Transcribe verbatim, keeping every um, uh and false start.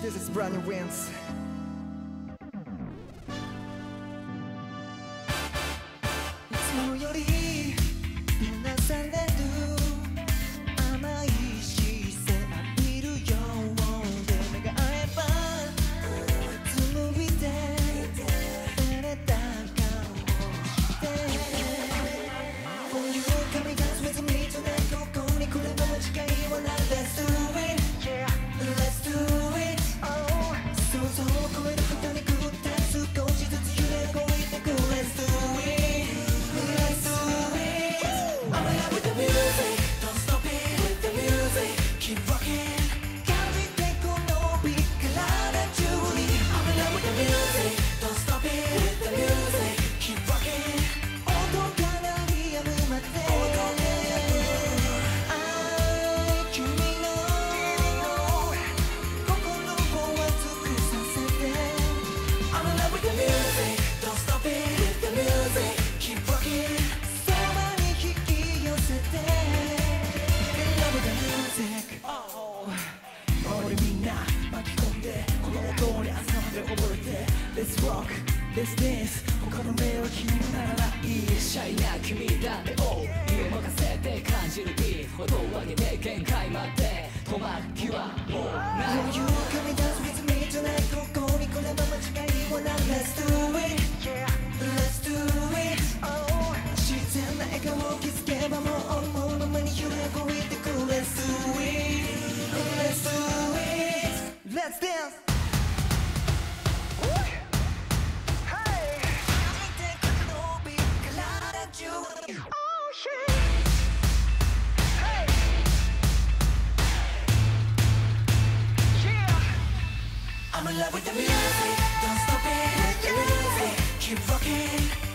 This is w-inds.いつもより皆さんでる甘い視線浴びるようで目が合えば紡いで照れた顔をしてこういう髪が全て見つめここに来れば間違いはない Let's do it yeah Let's do it oh 想像を超える二人くって少しずつ揺れ動いてく Let's do it Let's do it I'm in love with the music Don't stop it with the music Keep rocking 感じてこのビートからジュリー I'm in love with the music Don't stop it with the music Keep rocking 音からリアルまで君の心を熱くさせて I'm in love with the music Don't stop it with the music Keep rocking そばに引き寄せて In love with the music Oh 俺みんな巻き込んでこの音に朝まで溺れて Let's rock Let's dance 他の目は気にならないシャイな君だっておう身を任せて感じるビート音を上げて限界まで止まる気はもうない余裕を噛み出すリズムじゃないここに来れば間違いはない Let's do it yeah Let's do it oh 自然な笑顔を気づけばもう思うままに揺れ動いてく Let's do it Let's do it Let's dance I'm in love with the music, don't stop it with the music, keep rocking.